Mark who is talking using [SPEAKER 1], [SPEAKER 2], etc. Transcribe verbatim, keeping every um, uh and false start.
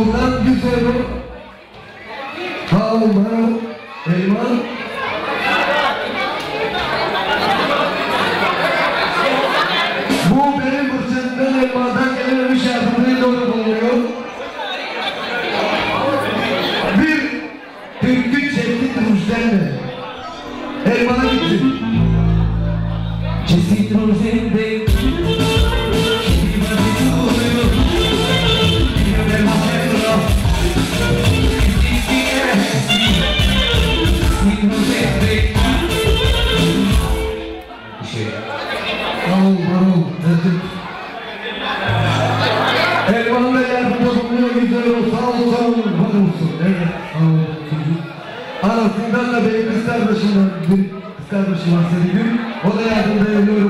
[SPEAKER 1] Tavuktan güzel o. Tavuktan elman. Bu benim fırsatımdan elmadan gelememiş yardımcıyla doğru bulunuyor. Bir türkü çekti Rüzden'le. Elmana gitti. Çesit Rüzden'de Elmanla yardımda bulunuyor, güzel ol, sağ ol, sağ ol, var olsun. Evet, sağ ol çocuk. Anasından da benim kız kardeşimden bir kız kardeşim var Sevgül. O da yardımda evli